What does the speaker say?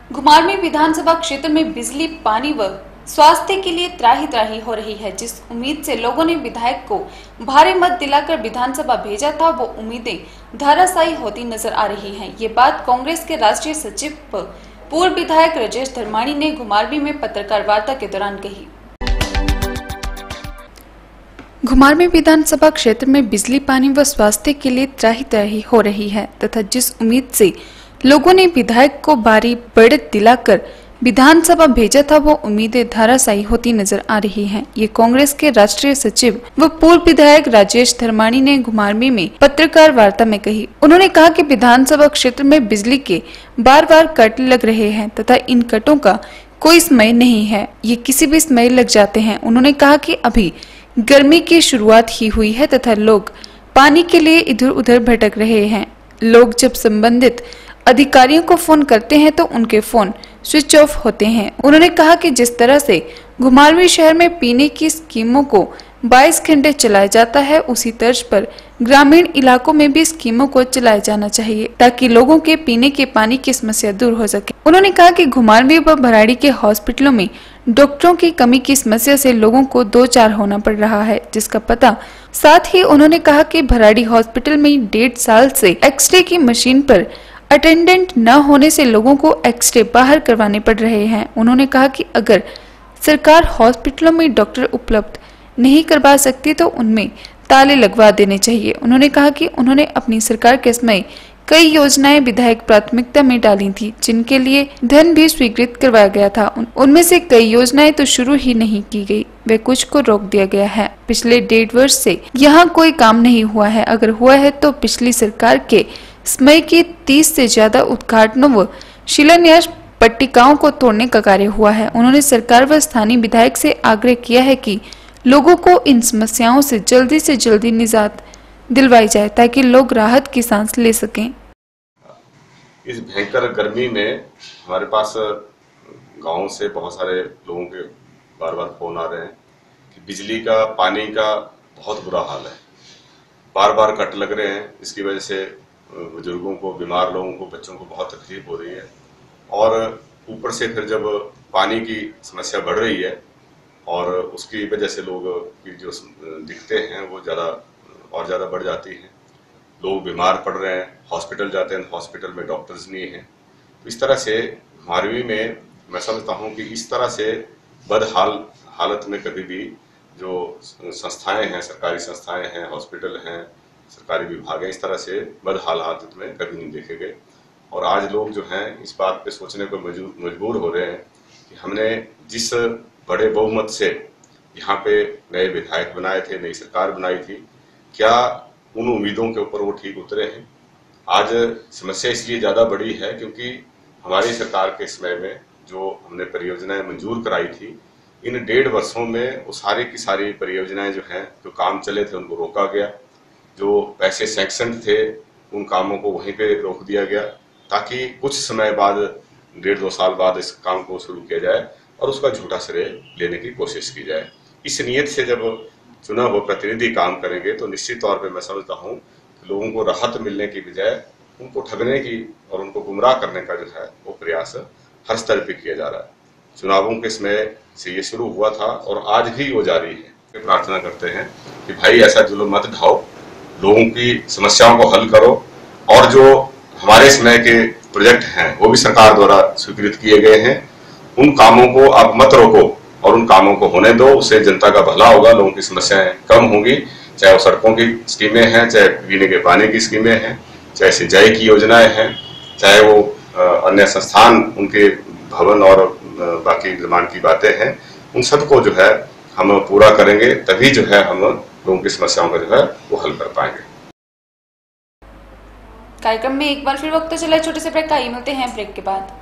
घुमार में विधानसभा क्षेत्र में बिजली, पानी व स्वास्थ्य के लिए त्राही त्राही हो रही है। जिस उम्मीद से लोगों ने विधायक को भारी मत दिलाकर विधानसभा भेजा था, वो उम्मीदें धराशायी होती नजर आ रही हैं। ये बात कांग्रेस के राष्ट्रीय सचिव व पूर्व विधायक राजेश धर्माणी ने घुमारवी में पत्रकार वार्ता के दौरान कही। घुमार में विधानसभा क्षेत्र में बिजली, पानी व स्वास्थ्य के लिए त्राही त्राही हो रही है तथा जिस उम्मीद से लोगों ने विधायक को भारी बढ़त दिलाकर विधानसभा भेजा था, वो उम्मीदें धराशायी होती नजर आ रही हैं। ये कांग्रेस के राष्ट्रीय सचिव व पूर्व विधायक राजेश धर्माणी ने घुमारवी में पत्रकार वार्ता में कही। उन्होंने कहा कि विधानसभा क्षेत्र में बिजली के बार बार कट लग रहे हैं तथा इन कटों का कोई समय नहीं है, ये किसी भी समय लग जाते हैं। उन्होंने कहा कि अभी गर्मी की शुरुआत ही हुई है तथा लोग पानी के लिए इधर उधर भटक रहे हैं। लोग जब संबंधित अधिकारियों को फोन करते हैं तो उनके फोन स्विच ऑफ होते हैं। उन्होंने कहा कि जिस तरह से घुमारवी शहर में पीने की स्कीमों को 22 घंटे चलाया जाता है, उसी तर्ज पर ग्रामीण इलाकों में भी स्कीमों को चलाया जाना चाहिए ताकि लोगों के पीने के पानी की समस्या दूर हो सके। उन्होंने कहा कि घुमारवी व भराड़ी के हॉस्पिटलों में डॉक्टरों की कमी की समस्या से लोगों को 2-4 होना पड़ रहा है, जिसका पता। साथ ही उन्होंने कहा कि भराड़ी हॉस्पिटल में 1.5 साल से एक्सरे की मशीन पर अटेंडेंट न होने से लोगों को एक्सरे बाहर करवाने पड़ रहे हैं। उन्होंने कहा कि अगर सरकार हॉस्पिटलों में डॉक्टर उपलब्ध नहीं करवा सकती तो उनमें ताले लगवा देने चाहिए। उन्होंने कहा कि उन्होंने अपनी सरकार के समय कई योजनाएं विधायक प्राथमिकता में डाली थी, जिनके लिए धन भी स्वीकृत करवाया गया था। उनमें से कई योजनाएं तो शुरू ही नहीं की गई, वे कुछ को रोक दिया गया है। पिछले 1.5 वर्ष से यहाँ कोई काम नहीं हुआ है, अगर हुआ है तो पिछली सरकार के समय की 30 से ज्यादा उद्घाटनों व शिलान्यास पट्टिकाओं को तोड़ने का कार्य हुआ है। उन्होंने सरकार व स्थानीय विधायक से आग्रह किया है कि लोगों को इन समस्याओं से जल्दी निजात दिलवाई जाए ताकि लोग राहत की सांस ले सकें। इस भयंकर गर्मी में हमारे पास गांव से बहुत सारे लोगों के बार बार फोन आ रहे हैं कि बिजली का, पानी का बहुत बुरा हाल है, बार बार कट लग रहे हैं। इसकी वजह से बुजुर्गों को, बीमार लोगों को, बच्चों को बहुत तकलीफ हो रही है और ऊपर से फिर जब पानी की समस्या बढ़ रही है और उसकी वजह से लोग की जो दिखते हैं वो ज़्यादा बढ़ जाती हैं। लोग बीमार पड़ रहे हैं, हॉस्पिटल जाते हैं, हॉस्पिटल में डॉक्टर्स नहीं हैं। तो इस तरह से घुमारवी में मैं समझता हूँ कि इस तरह से हालत में कभी भी जो संस्थाएं हैं, सरकारी संस्थाएं हैं, हॉस्पिटल हैं, सरकारी विभाग है, इस तरह से हालत में कभी नहीं देखे गए। और आज लोग जो हैं इस बात पे सोचने को मजबूर हो रहे हैं कि हमने जिस बड़े बहुमत से यहाँ पे नए विधायक बनाए थे, नई सरकार बनाई थी, क्या उन उम्मीदों के ऊपर वो ठीक उतरे हैं? आज समस्या इसलिए ज़्यादा बड़ी है क्योंकि हमारी सरकार के समय में जो हमने परियोजनाएं मंजूर कराई थी, इन 1.5 वर्षों में वो सारी की सारी परियोजनाएं जो हैं, जो काम चले थे उनको रोका गया। जो पैसे सैंक्शन थे उन कामों को वहीं पे रोक दिया गया ताकि कुछ समय बाद, 1.5-2 साल बाद इस काम को शुरू किया जाए और उसका झूठा श्रेय लेने की कोशिश की जाए। इस नियत से जब चुना हुआ प्रतिनिधि काम करेंगे तो निश्चित तौर पे मैं समझता हूँ कि लोगों को राहत मिलने की बजाय उनको ठगने की और उनको गुमराह करने का जो है वो प्रयास हर स्तर पे किया जा रहा है। चुनावों के समय से ये शुरू हुआ था और आज भी वो जारी है। प्रार्थना करते हैं कि भाई ऐसा जुल्म मत ढाओ, लोगों की समस्याओं को हल करो और जो हमारे समय के प्रोजेक्ट हैं वो भी सरकार द्वारा स्वीकृत किए गए हैं, उन कामों को आप मत रोको और उन कामों को होने दो। उससे जनता का भला होगा, लोगों की समस्याएं कम होंगी, चाहे वो सड़कों की स्कीमें हैं, चाहे पीने के पानी की स्कीमें हैं, चाहे सिंचाई की योजनाएं हैं, चाहे वो अन्य संस्थान, उनके भवन और बाकी निर्माण की बातें हैं, उन सबको जो है हम पूरा करेंगे, तभी जो है हम लोगों की समस्याओं का जो है वो हल कर पाएंगे। कार्यक्रम में एक बार फिर वक्त चला छोटे से ब्रेक का, मिलते हैं ब्रेक के बाद।